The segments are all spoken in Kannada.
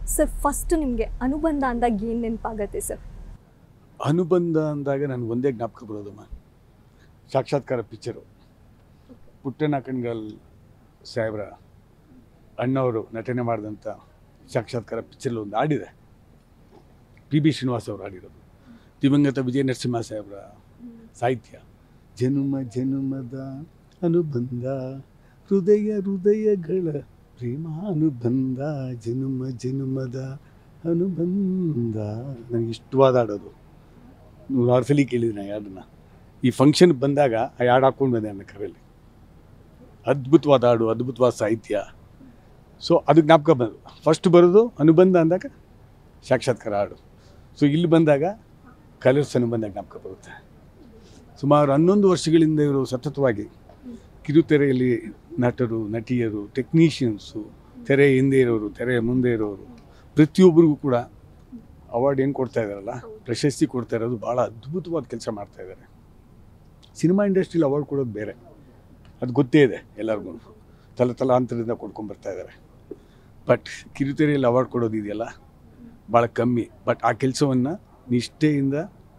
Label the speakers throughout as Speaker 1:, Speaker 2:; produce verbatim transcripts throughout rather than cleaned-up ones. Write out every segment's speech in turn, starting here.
Speaker 1: ಸರ್ ಫಸ್ಟ್ ನಿಮಗೆ ಅನುಬಂಧ ಅಂದಾಗ ಏನು ನೆನಪಾಗತ್ತೆ ಸರ್?
Speaker 2: ಅನುಬಂಧ ಅಂದಾಗ ನನಗೆ ಒಂದೇ ಜ್ಞಾಪಕ ಬರೋದಮ್ಮ, ಸಾಕ್ಷಾತ್ಕಾರ ಪಿಕ್ಚರು. ಪುಟ್ಟಣ್ಣ ಕಣ್ಗಾಲ್ ಸಾಹೇಬ್ರ ಅಣ್ಣವರು ನಟನೆ ಮಾಡಿದಂಥ ಸಾಕ್ಷಾತ್ಕಾರ ಪಿಕ್ಚರಲ್ಲಿ ಒಂದು ಹಾಡಿದೆ, ಪಿ ಬಿ ಶ್ರೀನಿವಾಸ್ ಅವರು ಹಾಡಿರೋದು. ದಿವಂಗತ ವಿಜಯ ನರಸಿಂಹ ಸಾಹೇಬ್ರ ಸಾಹಿತ್ಯ. ಜನುಮ ಜನುಮದ ಅನುಬಂಧ, ಹೃದಯ ಹೃದಯಗಳ ಪ್ರೇಮಾನುಬಂಧ, ಜನುಮ ಜನುಮದ ಅನುಬಂಧ. ನನಗೆ ಇಷ್ಟವಾದ ಹಾಡೋದು, ನೂರಾರು ಸಲ ಕೇಳಿದ್ದೀನಿ ಆ ಹಾಡನ್ನು. ಈ ಫಂಕ್ಷನ್ ಬಂದಾಗ ಆ ಹಾಡು ಹಾಕ್ಕೊಂಡು ಬಂದೆ ನನ್ನ ಕರೆಯಲ್ಲಿ. ಅದ್ಭುತವಾದ ಹಾಡು, ಅದ್ಭುತವಾದ ಸಾಹಿತ್ಯ. ಸೊ ಅದು ಜ್ಞಾಪಕ ಬಂದು ಫಸ್ಟ್ ಬರೋದು ಅನುಬಂಧ ಅಂದಾಗ ಸಾಕ್ಷಾತ್ಕಾರ ಹಾಡು. ಸೊ ಇಲ್ಲಿ ಬಂದಾಗ ಕಲರ್ಸ್ ಅನುಬಂಧ ಜ್ಞಾಪಕ ಬರುತ್ತೆ. ಸುಮಾರು ಹನ್ನೊಂದು ವರ್ಷಗಳಿಂದ ಇವರು ಸತತವಾಗಿ ಕಿರುತೆರೆಯಲ್ಲಿ ನಟರು, ನಟಿಯರು, ಟೆಕ್ನಿಷಿಯನ್ಸು, ತೆರೆ ಹಿಂದೆ ಇರೋರು, ತೆರೆಯ ಮುಂದೆ ಇರೋರು, ಪ್ರತಿಯೊಬ್ಬರಿಗೂ ಕೂಡ ಅವಾರ್ಡ್ ಏನು ಕೊಡ್ತಾ ಇದ್ದಾರಲ್ಲ, ಪ್ರಶಸ್ತಿ ಕೊಡ್ತಾ ಇರೋದು ಭಾಳ ಅದ್ಭುತವಾದ ಕೆಲಸ ಮಾಡ್ತಾ ಇದ್ದಾರೆ. ಸಿನಿಮಾ ಇಂಡಸ್ಟ್ರಿಲಿ ಅವಾರ್ಡ್ ಕೊಡೋದು ಬೇರೆ, ಅದು ಗೊತ್ತೇ ಇದೆ ಎಲ್ಲರಿಗೂ, ತಲೆ ತಲಾಂತರದಿಂದ ಕೊಡ್ಕೊಂಡ್ಬರ್ತಾ ಇದ್ದಾರೆ. ಬಟ್ ಕಿರುತೆರೆಯಲ್ಲಿ ಅವಾರ್ಡ್ ಕೊಡೋದು ಇದೆಯಲ್ಲ ಭಾಳ ಕಮ್ಮಿ. ಬಟ್ ಆ ಕೆಲಸವನ್ನು ನಿಷ್ಠೆಯಿಂದ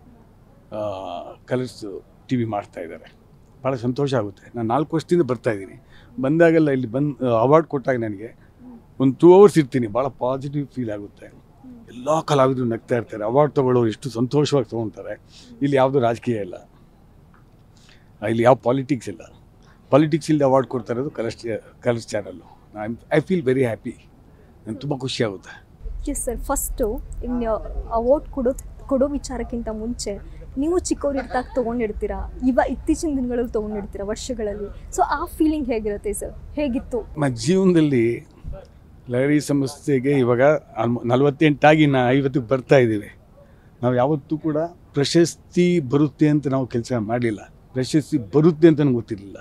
Speaker 2: ಕಲರ್ಸ್ ಟಿ ವಿ ಮಾಡ್ತಾ ಇದ್ದಾರೆ. ಭಾಳ ಸಂತೋಷ ಆಗುತ್ತೆ. ನಾನು ನಾಲ್ಕು ವರ್ಷದಿಂದ ಬರ್ತಾಯಿದ್ದೀನಿ. ಬಂದಾಗೆಲ್ಲ ಇಲ್ಲಿ ಬಂದು ಅವಾರ್ಡ್ ಕೊಟ್ಟಾಗ ನನಗೆ ಒಂದು ಟೂ ಅವರ್ಸ್ ಇರ್ತೀನಿ, ಭಾಳ ಪಾಸಿಟಿವ್ ಫೀಲ್ ಆಗುತ್ತೆ. ಎಲ್ಲ ಕಲಾವಿದರು ನಗ್ತಾ ಇರ್ತಾರೆ. ಅವಾರ್ಡ್ ತೊಗೊಳ್ಳೋರು ಎಷ್ಟು ಸಂತೋಷವಾಗಿ ತೊಗೊಳ್ತಾರೆ. ಇಲ್ಲಿ ಯಾವುದೂ ರಾಜಕೀಯ ಇಲ್ಲ, ಇಲ್ಲಿ ಯಾವ ಪಾಲಿಟಿಕ್ಸ್ ಇಲ್ಲ. ಪಾಲಿಟಿಕ್ಸ್ ಇಲ್ಲದೆ ಅವಾರ್ಡ್ ಕೊಡ್ತಾ ಇರೋದು Colors Colors channel. I feel very happy. ನನಗೆ ತುಂಬ ಖುಷಿಯಾಗುತ್ತೆ.
Speaker 1: ಎಸ್ ಸರ್, ಫಸ್ಟು ಇನ್ನು ಅವಾರ್ಡ್ ಕೊಡೋ ಕೊಡೋ ವಿಚಾರಕ್ಕಿಂತ ಮುಂಚೆ ನೀವು ಚಿಕ್ಕವ್ರು ಇರ್ತಾಗ ತೊಗೊಂಡಿರ್ತೀರಾ, ಇವಾಗ ಇತ್ತೀಚಿನ ದಿನಗಳಲ್ಲಿ ತೊಗೊಂಡಿರ್ತೀರಾ, ವರ್ಷಗಳಲ್ಲಿ. ಸೊ ಆ ಫೀಲಿಂಗ್ ಹೇಗಿರುತ್ತೆ ಸರ್? ಹೇಗಿತ್ತು
Speaker 2: ನಮ್ಮ ಜೀವನದಲ್ಲಿ? ಲಹರಿ ಸಂಸ್ಥೆಗೆ ಇವಾಗ ನಲವತ್ತೆಂಟಾಗಿ ನಾ ಐವತ್ತಿಗೆ ಬರ್ತಾ ಇದ್ದೀವಿ. ನಾವು ಯಾವತ್ತೂ ಕೂಡ ಪ್ರಶಸ್ತಿ ಬರುತ್ತೆ ಅಂತ ನಾವು ಕೆಲಸ ಮಾಡಲಿಲ್ಲ. ಪ್ರಶಸ್ತಿ ಬರುತ್ತೆ ಅಂತ ನನಗೆ ಗೊತ್ತಿರಲಿಲ್ಲ.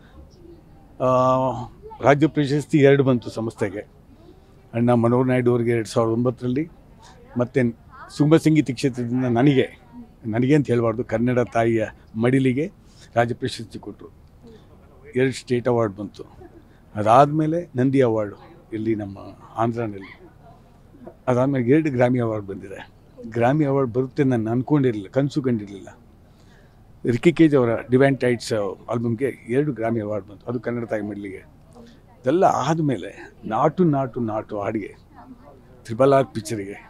Speaker 2: ರಾಜ್ಯ ಪ್ರಶಸ್ತಿ ಎರಡು ಬಂತು ಸಂಸ್ಥೆಗೆ. ಅಣ್ಣ ಮನೋಹರ್ ನಾಯ್ಡು ಅವರಿಗೆ ಎರಡು ಸಾವಿರದ ಒಂಬತ್ತರಲ್ಲಿ, ಮತ್ತು ಸುಗಮ ಸಂಗೀತ ಕ್ಷೇತ್ರದಿಂದ ನನಗೆ ನನಗೆ ಅಂತ ಹೇಳಬಾರ್ದು, ಕನ್ನಡ ತಾಯಿಯ ಮಡಿಲಿಗೆ ರಾಜ್ಯ ಪ್ರಶಸ್ತಿ ಕೊಟ್ಟರು. ಎರಡು ಸ್ಟೇಟ್ ಅವಾರ್ಡ್ ಬಂತು. ಅದಾದಮೇಲೆ ನಂದಿ ಅವಾರ್ಡು ಇಲ್ಲಿ ನಮ್ಮ ಆಂಧ್ರನಲ್ಲಿ. ಅದಾದಮೇಲೆ ಎರಡು ಗ್ರಾಮಿ ಅವಾರ್ಡ್ ಬಂದಿದೆ. ಗ್ರಾಮಿ ಅವಾರ್ಡ್ ಬರುತ್ತೆ ನಾನು ಅಂದ್ಕೊಂಡಿರಲಿಲ್ಲ, ಕನಸು ಕಂಡಿರಲಿಲ್ಲ. ರಿಕ್ಕಿ ಕೇಜ್ ಅವರ ಡಿವೈನ್ ಟೈಟ್ಸ್ ಆಲ್ಬಮ್ಗೆ ಎರಡು ಗ್ರಾಮಿ ಅವಾರ್ಡ್ ಬಂತು, ಅದು ಕನ್ನಡ ತಾಯಿ ಮಡಿಲಿಗೆ. ಇದೆಲ್ಲ ಆದಮೇಲೆ ನಾಟು ನಾಟು ನಾಟು ಹಾಡಿಗೆ, ತ್ರಿಬಲ್ ಆರ್ ಪಿಕ್ಚರಿಗೆ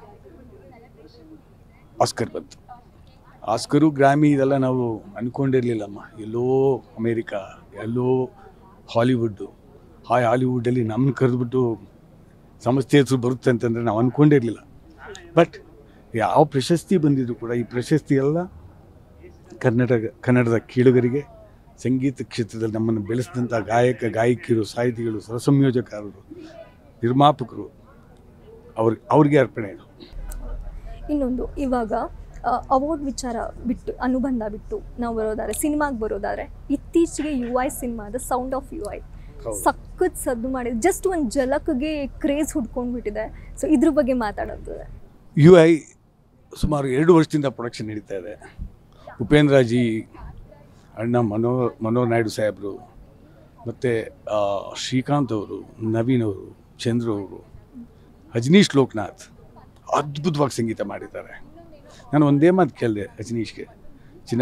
Speaker 2: ಆಸ್ಕರ್ ಬಂತು. ಆಸ್ಕರು ಗ್ರಾಮಿ ಇದೆಲ್ಲ ನಾವು ಅಂದ್ಕೊಂಡಿರಲಿಲ್ಲಮ್ಮ. ಎಲ್ಲೋ ಅಮೇರಿಕಾ, ಎಲ್ಲೋ ಹಾಲಿವುಡ್ಡು, ಹಾಯ್ ಹಾಲಿವುಡ್ಡಲ್ಲಿ ನಮ್ಮನ್ನು ಕರೆದುಬಿಟ್ಟು ಸಂಸ್ಥೆ ಹೆಸರು ಬರುತ್ತೆ ಅಂತಂದರೆ ನಾವು ಅಂದ್ಕೊಂಡಿರಲಿಲ್ಲ. ಬಟ್ ಯಾವ ಪ್ರಶಸ್ತಿ ಬಂದಿದ್ರು ಕೂಡ ಈ ಪ್ರಶಸ್ತಿ ಎಲ್ಲ ಕನ್ನಡ ಕನ್ನಡದ ಕೇಳುಗರಿಗೆ, ಸಂಗೀತ ಕ್ಷೇತ್ರದಲ್ಲಿ ನಮ್ಮನ್ನು ಬೆಳೆಸಿದಂಥ ಗಾಯಕ ಗಾಯಕಿಯರು, ಸಾಹಿತಿಗಳು, ಸ್ವರಸಂಯೋಜಕರು, ನಿರ್ಮಾಪಕರು, ಅವ್ರ ಅವ್ರಿಗೆ ಅರ್ಪಣೆ ಇದು.
Speaker 1: ಇನ್ನೊಂದು, ಇವಾಗ ಅವಾರ್ಡ್ ವಿಚಾರ ಬಿಟ್ಟು, ಅನುಬಂಧ ಬಿಟ್ಟು ನಾವು ಬರೋದಾದ್ರೆ ಸಿನಿಮಾಗೆ ಬರೋದಾದ್ರೆ, ಇತ್ತೀಚೆಗೆ ಯು ಐ ಸಿನಿಮಾದ ಸೌಂಡ್ ಆಫ್ ಯು ಐ ಸಖತ್ ಸದ್ದು ಮಾಡಿದೆ. ಜಸ್ಟ್ ಒಂದು ಜಲಕ್ಗೆ ಕ್ರೇಜ್ ಹುಡ್ಕೊಂಡ್ಬಿಟ್ಟಿದೆ. ಸೊ ಇದ್ರ ಬಗ್ಗೆ ಮಾತಾಡೋದು.
Speaker 2: ಯು ಐ ಸುಮಾರು ಎರಡು ವರ್ಷದಿಂದ ಪ್ರೊಡಕ್ಷನ್ ನಡೀತಾ ಇದೆ. ಉಪೇಂದ್ರಜಿ, ಅಣ್ಣ ಮನೋ ಮನೋಹರ್ ನಾಯ್ಡು ಸಾಹೇಬರು, ಮತ್ತು ಶ್ರೀಕಾಂತ್ ಅವರು, ನವೀನ್ ಅವರು, ಚಂದ್ರು ಅವರು, ಅಜನೀಶ್ ಲೋಕನಾಥ್ ಅದ್ಭುತವಾಗಿ ಸಂಗೀತ ಮಾಡಿದ್ದಾರೆ. ನಾನು ಒಂದೇ ಮಾತು ಕೇಳಿದೆ ಅಜನೀಶ್ಗೆ, ಚಿನ್ನ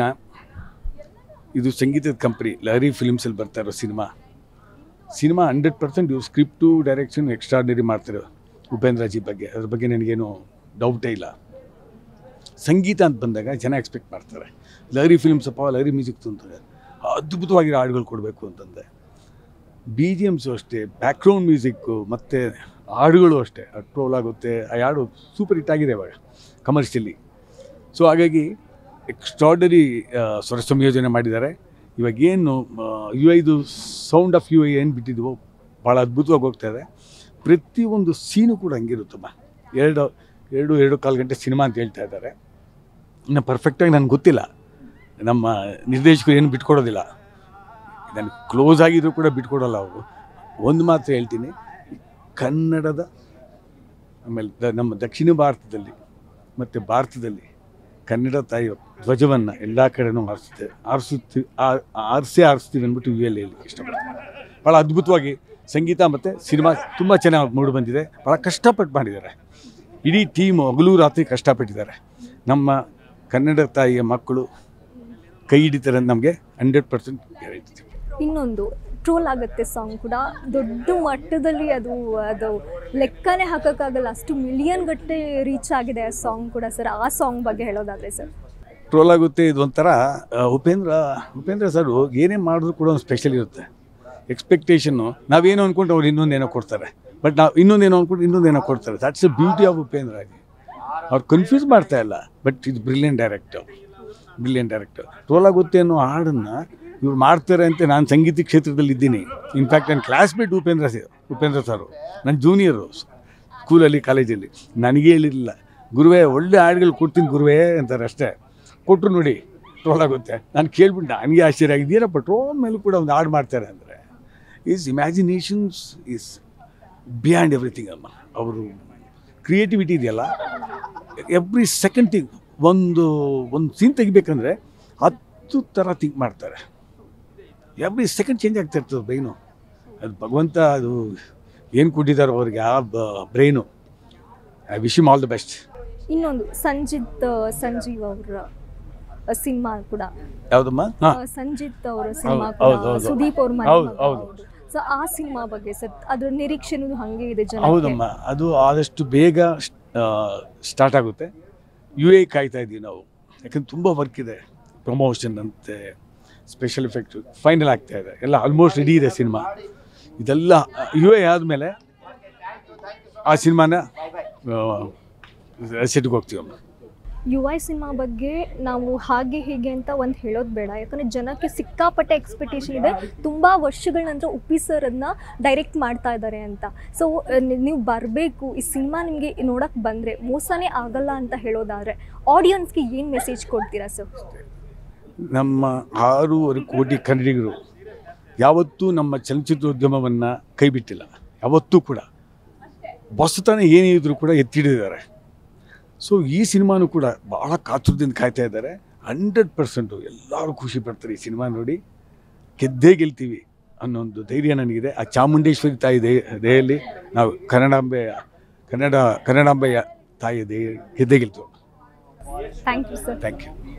Speaker 2: ಇದು ಸಂಗೀತದ ಕಂಪ್ನಿ ಲಹರಿ ಫಿಲ್ಮ್ಸಲ್ಲಿ ಬರ್ತಾ ಇರೋ ಸಿನಿಮಾ ಸಿನಿಮಾ ಹಂಡ್ರೆಡ್ ಪರ್ಸೆಂಟ್ ಇವು ಸ್ಕ್ರಿಪ್ಟು ಡೈರೆಕ್ಷನ್ ಎಕ್ಸ್ಟ್ರಾರ್ಡಿನರಿ ಮಾಡ್ತಾರೆ ಉಪೇಂದ್ರಜಿ ಬಗ್ಗೆ. ಅದ್ರ ಬಗ್ಗೆ ನನಗೇನು ಡೌಟೇ ಇಲ್ಲ. ಸಂಗೀತ ಅಂತ ಬಂದಾಗ ಜನ ಎಕ್ಸ್ಪೆಕ್ಟ್ ಮಾಡ್ತಾರೆ, ಲಹರಿ ಫಿಲ್ಮ್ಸಪ್ಪ ಲಹರಿ ಮ್ಯೂಸಿಕ್ ತಂತಾರೆ, ಅದ್ಭುತವಾಗಿರೋ ಹಾಡುಗಳು ಕೊಡಬೇಕು ಅಂತಂದೆ. ಬಿ ಜಿ ಎಮ್ಸು ಅಷ್ಟೇ, ಬ್ಯಾಕ್ಗ್ರೌಂಡ್ ಮ್ಯೂಸಿಕ್ಕು ಮತ್ತು ಹಾಡುಗಳು ಅಷ್ಟೇ ಟ್ರೋಲ್ ಆಗುತ್ತೆ. ಆ ಹಾಡು ಸೂಪರ್ ಹಿಟ್ ಆಗಿದೆ ಇವಾಗ ಕಮರ್ಷಿಯಲಿ. ಸೊ ಹಾಗಾಗಿ ಎಕ್ಸ್ಟ್ರಾರ್ಡರಿ ಸ್ವರ ಸಂಯೋಜನೆ ಮಾಡಿದ್ದಾರೆ. ಇವಾಗೇನು ಯು ಐದು ಸೌಂಡ್ ಆಫ್ ಯು ಐ ಏನು ಬಿಟ್ಟಿದ್ವು ಭಾಳ ಅದ್ಭುತವಾಗಿ ಹೋಗ್ತಾ ಇದೆ. ಪ್ರತಿಯೊಂದು ಸೀನು ಕೂಡ ಹಂಗಿರುತ್ತಮ್ಮ. ಎರಡು ಎರಡು ಎರಡು ಕಾಲು ಗಂಟೆ ಸಿನಿಮಾ ಅಂತ ಹೇಳ್ತಾ ಇದ್ದಾರೆ. ಇನ್ನು ಪರ್ಫೆಕ್ಟಾಗಿ ನನಗೆ ಗೊತ್ತಿಲ್ಲ, ನಮ್ಮ ನಿರ್ದೇಶಕರು ಏನು ಬಿಟ್ಕೊಡೋದಿಲ್ಲ. ನನಗೆ ಕ್ಲೋಸ್ ಆಗಿದ್ರು ಕೂಡ ಬಿಟ್ಕೊಡೋಲ್ಲ ಅವರು. ಒಂದು ಮಾತ್ರ ಹೇಳ್ತೀನಿ, ಕನ್ನಡದ ಆಮೇಲೆ ದ ನಮ್ಮ ದಕ್ಷಿಣ ಭಾರತದಲ್ಲಿ ಮತ್ತು ಭಾರತದಲ್ಲಿ ಕನ್ನಡ ತಾಯಿಯ ಧ್ವಜವನ್ನು ಎಲ್ಲ ಕಡೆನೂ ಆರಿಸುತ್ತೆ ಆರಿಸುತ್ತೀವಿ ಆರಿಸೇ ಆರಿಸ್ತೀವಿ ಅಂದ್ಬಿಟ್ಟು ಯು ಎಲ್ಲಿ ಹೇಳಲಿಕ್ಕೆ ಇಷ್ಟಪಡ್ತೀನಿ. ಭಾಳ ಅದ್ಭುತವಾಗಿ ಸಂಗೀತ ಮತ್ತು ಸಿನಿಮಾ ತುಂಬ ಚೆನ್ನಾಗಿ ಮೂಡಿ ಬಂದಿದೆ. ಭಾಳ ಕಷ್ಟಪಟ್ಟು ಮಾಡಿದ್ದಾರೆ. ಇಡೀ ಟೀಮು ಹಗಲು ರಾತ್ರಿ ಕಷ್ಟಪಟ್ಟಿದ್ದಾರೆ. ನಮ್ಮ ಕನ್ನಡ ತಾಯಿಯ ಮಕ್ಕಳು ಕೈ ಹಿಡಿತಾರೆ ಅಂತ ನಮಗೆ ಹಂಡ್ರೆಡ್ ಪರ್ಸೆಂಟ್ ಗ್ಯಾರಂಟಿ.
Speaker 1: ಇನ್ನೊಂದು ಟ್ರೋಲ್ ಆಗುತ್ತೆ ಸಾಂಗ್ ಕೂಡ ದೊಡ್ಡ ಮಟ್ಟದಲ್ಲಿ, ಅದು ಅದು ಲೆಕ್ಕನೇ ಹಾಕೋಕ್ಕಾಗಲ್ಲ, ಅಷ್ಟು ಮಿಲಿಯನ್ ಗಟ್ಟಲೆ ರೀಚ್ ಆಗಿದೆ ಆ ಸಾಂಗ್ ಕೂಡ ಸರ್. ಆ ಸಾಂಗ್ ಬಗ್ಗೆ ಹೇಳೋದಾದರೆ ಸರ್?
Speaker 2: ಟ್ರೋಲ್ ಆಗುತ್ತೆ. ಇದೊಂಥರ ಉಪೇಂದ್ರ ಉಪೇಂದ್ರ ಸರ್ ಏನೇ ಮಾಡಿದ್ರು ಕೂಡ ಒಂದು ಸ್ಪೆಷಲ್ ಇರುತ್ತೆ. ಎಕ್ಸ್ಪೆಕ್ಟೇಷನ್ನು ನಾವೇನೋ ಅಂದ್ಕೊಂಡು ಅವ್ರು ಇನ್ನೊಂದೇನೋ ಕೊಡ್ತಾರೆ, ಬಟ್ ನಾವು ಇನ್ನೊಂದೇನೋ ಅಂದ್ಕೊಂಡು ಇನ್ನೊಂದೇನೋ ಕೊಡ್ತಾರೆ. That's the beauty of Upendra ಆಗಿ. ಅವ್ರು ಕನ್ಫ್ಯೂಸ್ ಮಾಡ್ತಾ ಇಲ್ಲ, ಬಟ್ ಇದು brilliant director brilliant director troll ಆಗುತ್ತೆ ಅನ್ನೋ ಹಾಡನ್ನು ಇವ್ರು ಮಾಡ್ತಾರೆ ಅಂತ ನಾನು ಸಂಗೀತ ಕ್ಷೇತ್ರದಲ್ಲಿ ಇದ್ದೀನಿ. ಇನ್ಫ್ಯಾಕ್ಟ್ ನನ್ನ classmate Upendra sir Upendra sir ನನ್ನ ಜೂನಿಯರು ಸ್ಕೂಲಲ್ಲಿ ಕಾಲೇಜಲ್ಲಿ. ನನಗೇ ಹೇಳಿರಲಿಲ್ಲ, ಗುರುವೇ ಒಳ್ಳೆ ಹಾಡುಗಳು ಕೊಡ್ತೀನಿ ಗುರುವೇ ಅಂತಾರೆ ಅಷ್ಟೇ. ಕೊಟ್ಟರು ನೋಡಿ ಟ್ರೋಲ್ ಆಗುತ್ತೆ. ನಾನು ಕೇಳ್ಬಿಟ್ಟು ನನಗೆ ಆಶ್ಚರ್ಯ ಆಗಿದೆ, ಏನಪ್ಪ ಟ್ರೋಲ್ ಮೇಲೂ ಕೂಡ ಒಂದು ಹಾಡು ಮಾಡ್ತಾರೆ ಅಂದರೆ. Is imaginations is beyond everything ಅಮ್ಮ. ಅವರು ಕ್ರಿಯೇಟಿವಿಟಿ ಇದೆಯಲ್ಲ, ಎವ್ರಿ ಸೆಕೆಂಡ್ ಥಿಂಗ್, ಒಂದು ಒಂದು ಸೀನ್ ತೆಗಿಬೇಕಂದ್ರೆ ಹತ್ತು ಥರ ಥಿಂಕ್ ಮಾಡ್ತಾರೆ. ಎವ್ರಿ ಸೆಕೆಂಡ್ ಚೇಂಜ್ ಆಗ್ತಾ ಇರ್ತದೆ ಬ್ರೈನು. ಅದು ಭಗವಂತ ಅದು ಏನು ಕೊಟ್ಟಿದ್ದಾರೆ ಅವ್ರಿಗೆ ಆ brain. I wish him all the best.
Speaker 1: ಇನ್ನೊಂದು ಸಂಜಿತ್ ಸಂಜೀವ್ ಅವರ ಸಿನಿಮಾ ಕೂಡ
Speaker 2: ಯಾವುದಮ್ಮ?
Speaker 1: ಸಂಜಿತ್ ಅವರ ಸಿನಿಮಾ
Speaker 2: ಹೌದು, ಹೌದು.
Speaker 1: ಸುದೀಪ್ ಅವ್ರ ಮನೆ
Speaker 2: ಹೌದು,
Speaker 1: ಮಗ.
Speaker 2: ಹೌದು.
Speaker 1: ಹೌದು. ಸೊ ಆ ಸಿನಿಮಾ ಬಗ್ಗೆ ಸರ್, ಅದ್ರ ನಿರೀಕ್ಷೆನೂ ಹಾಗೆ ಇದೆ ಜನ.
Speaker 2: ಹೌದಮ್ಮ, ಅದು ಆದಷ್ಟು ಬೇಗ ಸ್ಟಾರ್ಟ್ ಆಗುತ್ತೆ. ಯು ಎ ಕಾಯ್ತಾ ಇದ್ದೀವಿ ನಾವು, ಯಾಕಂದ್ರೆ ತುಂಬ ವರ್ಕ್ ಇದೆ. ಪ್ರಮೋಷನ್ ಅಂತೆ, ಸ್ಪೆಷಲ್ ಎಫೆಕ್ಟ್ ಫೈನಲ್ ಆಗ್ತಾ ಇದೆ, ಎಲ್ಲ ಆಲ್ಮೋಸ್ಟ್ ರೆಡಿ ಇದೆ ಸಿನಿಮಾ. ಇದೆಲ್ಲ ಯು ಎ ಆದಮೇಲೆ ಆ ಸಿನಿಮಾನ ಸೆಟ್ಗೆ ಹೋಗ್ತೀವಮ್ಮ.
Speaker 1: ಯು ಐ ಸಿನಿಮಾ ಬಗ್ಗೆ ನಾವು ಹಾಗೆ ಹೀಗೆ ಅಂತ ಒಂದು ಹೇಳೋದು ಬೇಡ, ಯಾಕಂದರೆ ಜನಕ್ಕೆ ಸಿಕ್ಕಾಪಟ್ಟೆ ಎಕ್ಸ್ಪೆಕ್ಟೇಷನ್ ಇದೆ. ತುಂಬ ವರ್ಷಗಳ ನಂತರ ಉಪ್ಪಿ ಸರ್ ಅದನ್ನ ಡೈರೆಕ್ಟ್ ಮಾಡ್ತಾ ಇದ್ದಾರೆ ಅಂತ. ಸೊ ನೀವು ಬರಬೇಕು, ಈ ಸಿನಿಮಾ ನಿಮಗೆ ನೋಡೋಕ್ಕೆ ಬಂದರೆ ಮೋಸನೇ ಆಗಲ್ಲ ಅಂತ ಹೇಳೋದಾದರೆ ಆಡಿಯನ್ಸ್ಗೆ ಏನು ಮೆಸೇಜ್ ಕೊಡ್ತೀರಾ ಸರ್?
Speaker 2: ನಮ್ಮ ಆರೂವರೆ ಕೋಟಿ ಕನ್ನಡಿಗರು ಯಾವತ್ತೂ ನಮ್ಮ ಚಲನಚಿತ್ರೋದ್ಯಮವನ್ನು ಕೈ ಬಿಟ್ಟಿಲ್ಲ. ಯಾವತ್ತೂ ಕೂಡ ಹೊಸತನ ಏನೇ ಇದ್ರೂ ಕೂಡ ಎತ್ತಿಡಿದ್ದಾರೆ. ಸೊ ಈ ಸಿನಿಮಾನೂ ಕೂಡ ಭಾಳ ಕಾತುರದಿಂದ ಕಾಯ್ತಾ ಇದ್ದಾರೆ. ಹಂಡ್ರೆಡ್ ಪರ್ಸೆಂಟು ಎಲ್ಲರೂ ಖುಷಿ ಪಡ್ತಾರೆ ಈ ಸಿನಿಮಾ ನೋಡಿ. ಗೆದ್ದೇ ಗೆಲ್ತೀವಿ ಅನ್ನೋ ಒಂದು ಧೈರ್ಯ ನನಗಿದೆ. ಆ ಚಾಮುಂಡೇಶ್ವರಿ ತಾಯಿ ದೇ ದೆಯಲ್ಲಿ ನಾವು ಕನ್ನಡಾಂಬೆಯ ಕನ್ನಡ ಕನ್ನಡಾಂಬೆಯ ತಾಯಿ ದೇ ಗೆದ್ದೇ ಗೆಲ್ತೀವಿ.
Speaker 1: Thank you sir.
Speaker 2: Thank you.